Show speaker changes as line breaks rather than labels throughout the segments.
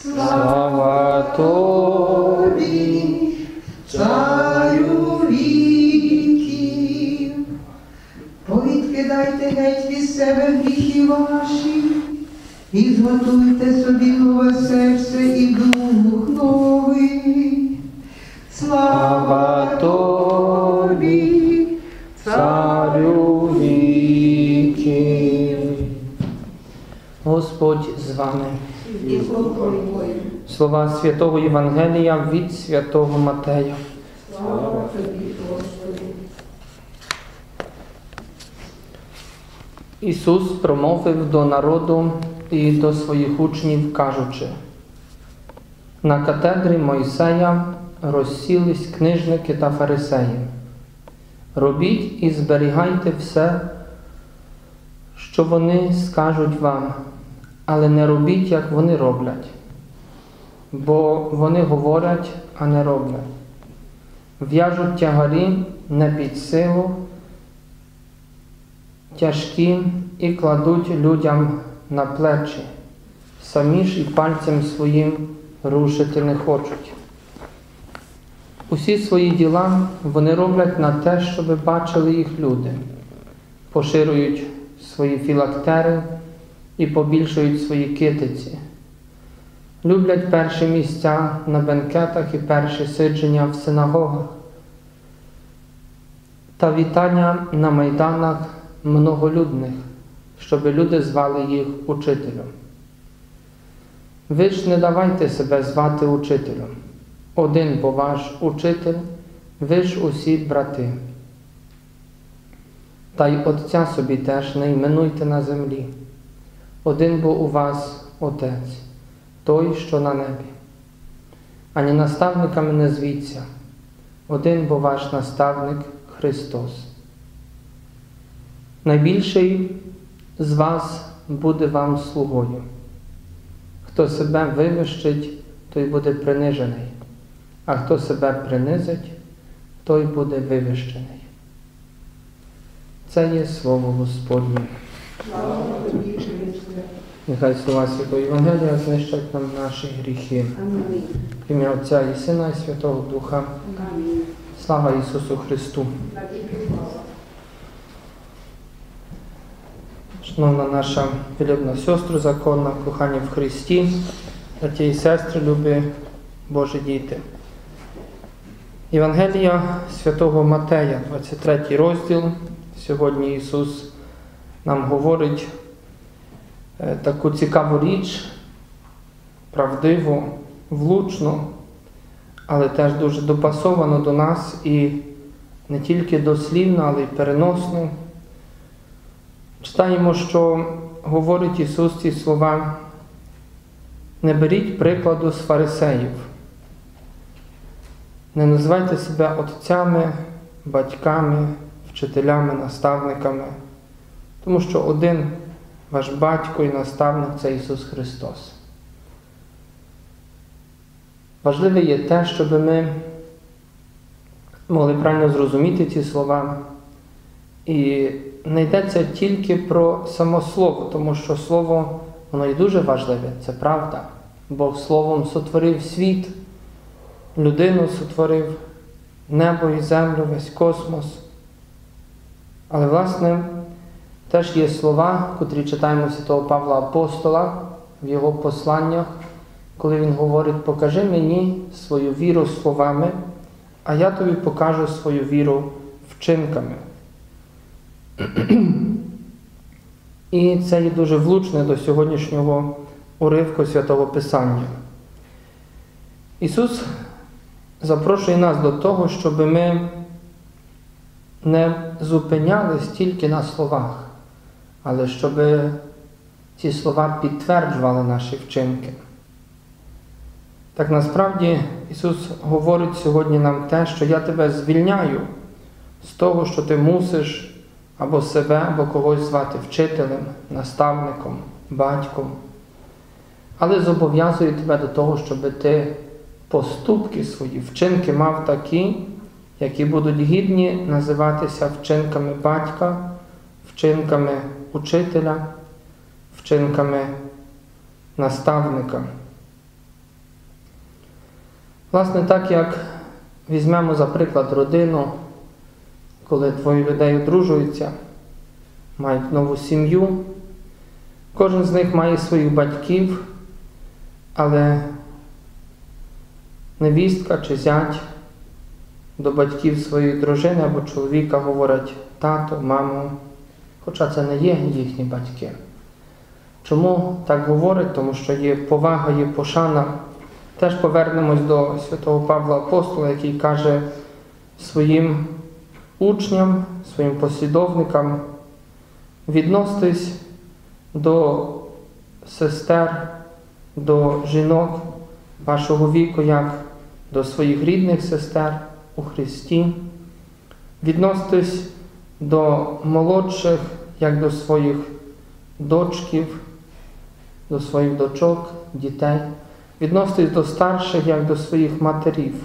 Слава Тобі, Царю віків. Повідкидайте геть від себе гріхи ваші, і зготуйте собі нове серце і дух новий. Слава Тобі, Царю віків. Господь з вами. Слова Святого Євангелія від Святого Матея.
Слава Тобі, Господи.
Ісус промовив до народу і до своїх учнів, кажучи: на катедрі Мойсея розсілись книжники та фарисеї. Робіть і зберігайте все, що вони скажуть вам, але не робіть, як вони роблять, бо вони говорять, а не роблять. В'яжуть тягарі не під силу, тяжкі, і кладуть людям на плечі, самі ж і пальцем своїм рушити не хочуть. Усі свої діла вони роблять на те, щоб бачили їх люди, поширюють свої філактери і побільшують свої китиці. Люблять перші місця на бенкетах і перші сидження в синагогах та вітання на майданах многолюдних, щоб люди звали їх учителем. Ви ж не давайте себе звати учителем. Один бо ваш учитель, ви ж усі брати. Та й Отця собі теж не іменуйте на землі. Один бо у вас Отець, той, що на небі. Ані наставниками не звіться. Один бо ваш наставник Христос. Найбільший з вас буде вам слугою. Хто себе вивищить, той буде принижений, а хто себе принизить, той буде вивищений. Це є Слово Господнє.
Слава Тобі, Христе.
Нехай слова Святого Євангелія знищать нам наші гріхи.
Амінь.
В ім'я Отця і Сина і Святого Духа.
Амінь.
Слава Ісусу Христу! Шановна наша любна сестра законна, кохані в Христі, браті і сестри, любі Божі діти. Євангелія Святого Матея, 23 розділ. Сьогодні Ісус нам говорить таку цікаву річ, правдиву, влучну, але теж дуже допасовану до нас і не тільки дослівно, але й переносно. Читаємо, що говорить Ісус ці слова: не беріть прикладу з фарисеїв, не називайте себе отцями, батьками, вчителями, наставниками, тому що один ваш батько і наставник – це Ісус Христос. Важливе є те, щоб ми могли правильно зрозуміти ці слова. І не йдеться тільки про само Слово, тому що Слово, воно і дуже важливе, це правда. Бог Словом сотворив світ, людину сотворив, небо і землю, весь космос. Але, власне, теж є слова, котрі читаємо святого Павла Апостола в його посланнях, коли він говорить: покажи мені свою віру словами, а я тобі покажу свою віру вчинками. І це є дуже влучне до сьогоднішнього уривку Святого Писання. Ісус запрошує нас до того, щоб ми не зупинялись тільки на словах, але щоб ці слова підтверджували наші вчинки. Так насправді Ісус говорить сьогодні нам те, що я тебе звільняю з того, що ти мусиш або себе, або когось звати вчителем, наставником, батьком. Але зобов'язую тебе до того, щоб ти поступки свої, вчинки мав такі, які будуть гідні називатися вчинками батька, вчинками учителя, вчинками наставника. Власне, так як візьмемо, за приклад, родину, коли двоє людей одружуються, мають нову сім'ю, кожен з них має своїх батьків, але невістка чи зять до батьків своєї дружини або чоловіка говорять тато, мамо, хоча це не є їхні батьки. Чому так говорить? Тому що є повага, є пошана. Теж повернемось до святого Павла Апостола, який каже своїм учням, своїм послідовникам: відноситесь до сестер, до жінок вашого віку, як до своїх рідних сестер у Христі. Відноситесь до молодших, як до своїх дочків, до своїх дочок, дітей. Відноситесь до старших, як до своїх матерів.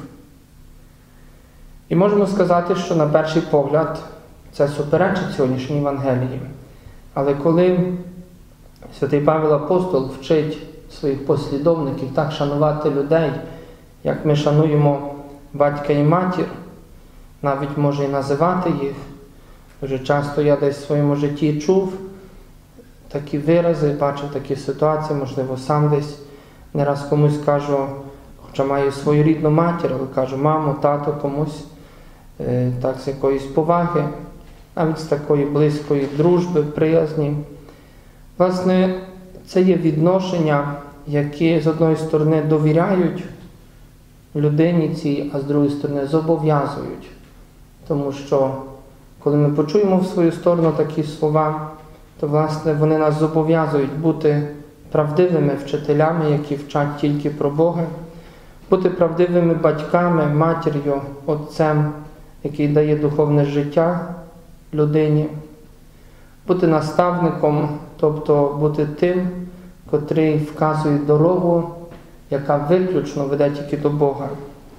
І можемо сказати, що на перший погляд це суперечить сьогоднішній Євангелії. Але коли святий Павел Апостол вчить своїх послідовників так шанувати людей, як ми шануємо батька і матір, навіть може і називати їх. Дуже часто я десь в своєму житті чув такі вирази, бачив такі ситуації, можливо, сам десь не раз комусь кажу, хоча маю свою рідну матір, але кажу мамо, тато комусь, так з якоїсь поваги, навіть з такої близької дружби, приязні. Власне, це є відношення, які з одної сторони довіряють людині цій, а з другої сторони зобов'язують. Тому що, коли ми почуємо в свою сторону такі слова, то, власне, вони нас зобов'язують бути правдивими вчителями, які вчать тільки про Бога, бути правдивими батьками, матір'ю, отцем, який дає духовне життя людині, бути наставником, тобто бути тим, котрий вказує дорогу, яка виключно веде тільки до Бога.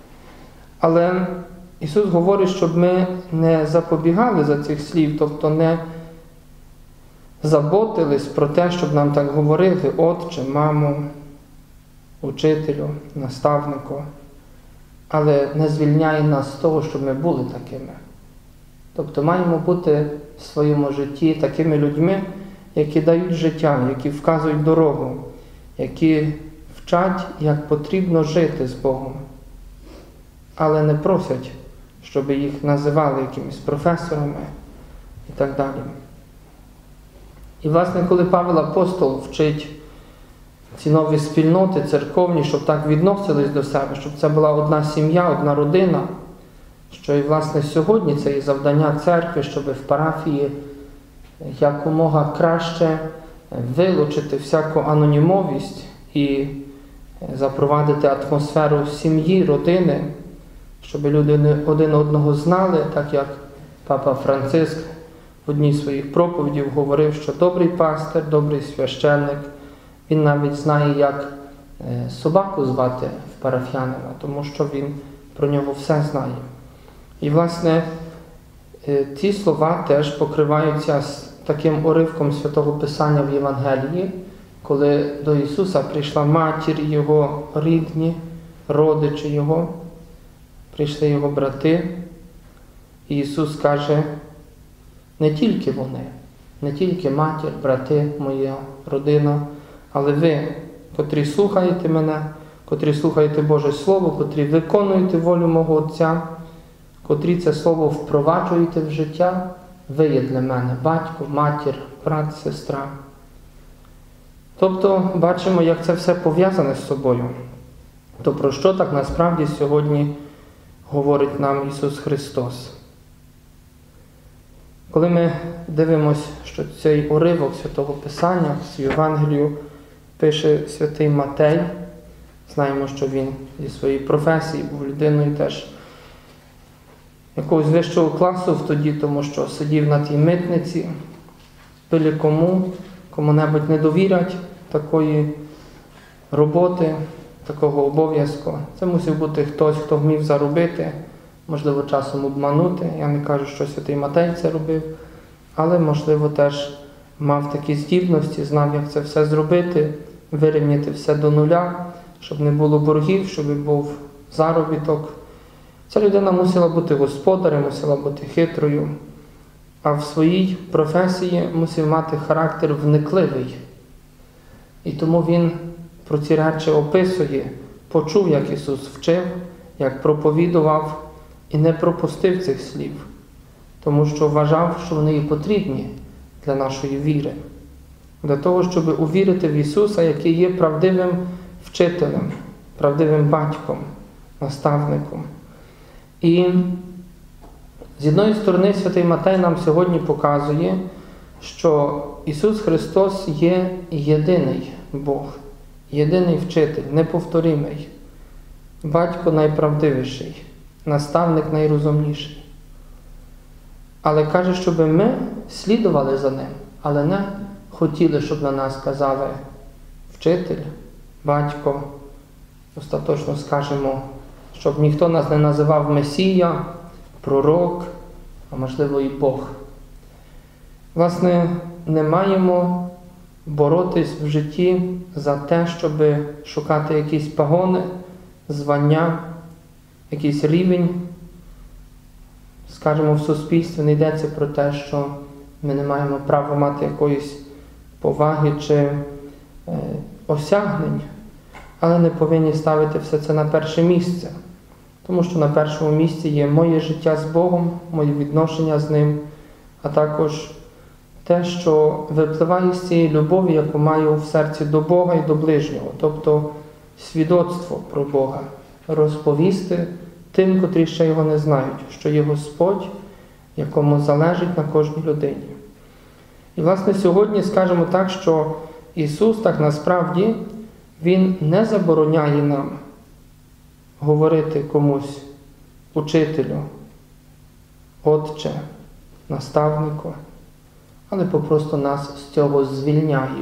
Але Ісус говорить, щоб ми не запобігали за цих слів, тобто не заботились про те, щоб нам так говорили: отче, мамо, учителю, наставнику, але не звільняє нас з того, щоб ми були такими. Тобто маємо бути в своєму житті такими людьми, які дають життя, які вказують дорогу, які вчать, як потрібно жити з Богом, але не просять, щоб їх називали якимись професорами і так далі. І, власне, коли Павел Апостол вчить ці нові спільноти церковні, щоб так відносились до себе, щоб це була одна сім'я, одна родина, що і, власне, сьогодні це і завдання церкви, щоб в парафії якомога краще вилучити всяку анонімовість і запровадити атмосферу сім'ї, родини, щоб люди один одного знали, так як Папа Франциск в одній з своїх проповідей говорив, що добрий пастир, добрий священник, він навіть знає, як собаку звати в парафіянина, тому що він про нього все знає. І, власне, ці слова теж покриваються з таким уривком Святого Писання в Євангелії, коли до Ісуса прийшла матір Його рідні, родичі Його, прийшли Його брати, і Ісус каже: не тільки вони, не тільки матір, брати, моя родина, але ви, котрі слухаєте мене, котрі слухаєте Боже Слово, котрі виконуєте волю мого Отця, котрі це Слово впроваджуєте в життя, ви є для мене батько, матір, брат, сестра. Тобто, бачимо, як це все пов'язане з собою. То про що так насправді сьогодні говорить нам Ісус Христос? Коли ми дивимося, що цей уривок Святого Писання з Євангелію пише святий Матей, знаємо, що він зі своєї професії був людиною теж якогось вищого класу тоді, тому що сидів на тій митниці, пилі кому-небудь не довірять такої роботи, такого обов'язку. Це мусив бути хтось, хто вмів заробити, можливо, часом обманути. Я не кажу, що святий Матей це робив, але, можливо, теж мав такі здібності, знав, як це все зробити, вирівняти все до нуля, щоб не було боргів, щоб був заробіток. Ця людина мусила бути господарем, мусила бути хитрою, а в своїй професії мусив мати характер вникливий. І тому він про ці речі описує, почув, як Ісус вчив, як проповідував і не пропустив цих слів, тому що вважав, що вони і потрібні для нашої віри, для того, щоб увірити в Ісуса, який є правдивим вчителем, правдивим батьком, наставником. І з одної сторони Святий Матей нам сьогодні показує, що Ісус Христос є єдиний Бог, єдиний вчитель, неповторимий, батько найправдивіший, наставник найрозумніший. Але каже, щоб ми слідували за Ним, але не хотіли, щоб на нас казали вчитель, батько, остаточно скажемо, щоб ніхто нас не називав Месія, пророк, а можливо і Бог. Власне, не маємо боротись в житті за те, щоб шукати якісь погони, звання, якийсь рівень. Скажемо, в суспільстві не йдеться про те, що ми не маємо права мати якоїсь поваги чи осягнень, але не повинні ставити все це на перше місце. Тому що на першому місці є моє життя з Богом, моє відношення з Ним, а також те, що випливає з цієї любові, яку маю в серці до Бога і до ближнього, тобто свідоцтво про Бога, розповісти тим, котрі ще Його не знають, що є Господь, якому залежить на кожній людині. І, власне, сьогодні скажемо так, що Ісус так насправді, Він не забороняє нам говорити комусь, учителю, отче, наставнику, але попросту нас з цього звільняє.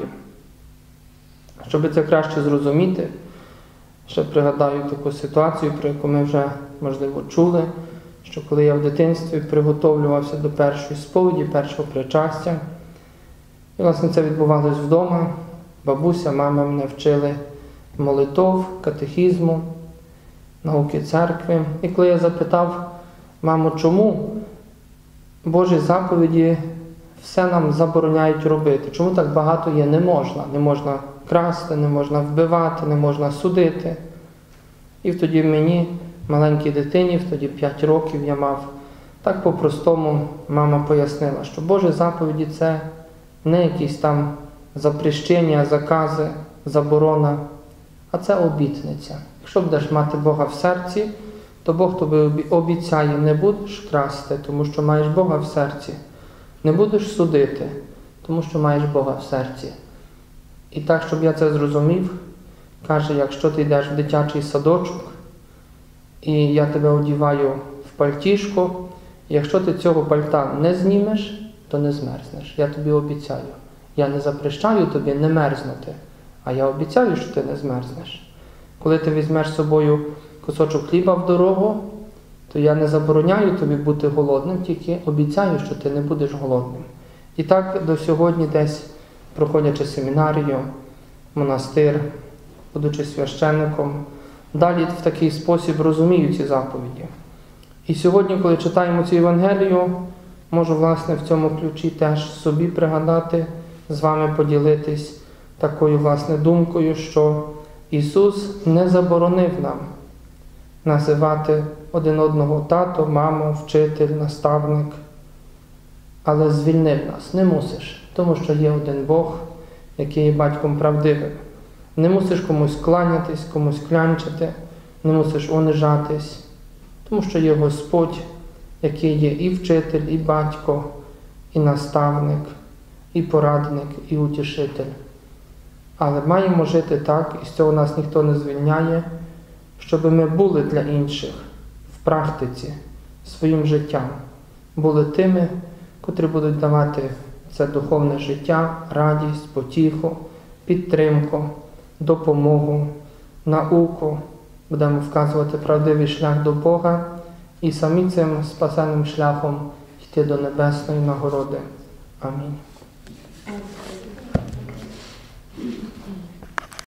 Щоб це краще зрозуміти, ще пригадаю таку ситуацію, про яку ми вже, можливо, чули, що коли я в дитинстві приготовлювався до першої сповіді, першого причастя, і, власне, це відбувалось вдома, бабуся, мама мене вчили молитов, катехізму, науки церкви. І коли я запитав маму, чому Божі заповіді все нам забороняють робити, чому так багато є не можна? Не можна красти, не можна вбивати, не можна судити. І тоді мені, маленькій дитині, тоді 5 років я мав, так по-простому мама пояснила, що Божі заповіді – це не якісь там запрещення, закази, заборона, а це обітниця. Якщо будеш мати Бога в серці, то Бог тобі обіцяє, не будеш красти, тому що маєш Бога в серці. Не будеш судити, тому що маєш Бога в серці. І так, щоб я це зрозумів, каже, якщо ти йдеш в дитячий садочок, і я тебе одіваю в пальтішко, якщо ти цього пальта не знімеш, то не змерзнеш. Я тобі обіцяю. Я не запрещаю тобі не мерзнути, а я обіцяю, що ти не змерзнеш. Коли ти візьмеш з собою кусочок хліба в дорогу, то я не забороняю тобі бути голодним, тільки обіцяю, що ти не будеш голодним. І так до сьогодні десь, проходячи семінарію, монастир, будучи священником, далі в такий спосіб розумію ці заповіді. І сьогодні, коли читаємо цю Євангелію, можу, власне, в цьому ключі теж собі пригадати, з вами поділитись такою, власне, думкою, що Ісус не заборонив нам називати один одного тато, мамо, вчитель, наставник, але звільнив нас. Не мусиш, тому що є один Бог, який є батьком правдивим. Не мусиш комусь кланятись, комусь клянчити, не мусиш унижатись, тому що є Господь, який є і вчитель, і батько, і наставник, і порадник, і утішитель. Але маємо жити так, і з цього нас ніхто не звільняє, щоб ми були для інших в практиці, своїм життям, були тими, котрі будуть давати це духовне життя, радість, потіху, підтримку, допомогу, науку, будемо вказувати правдивий шлях до Бога і самі цим спасенним шляхом йти до небесної нагороди. Амінь.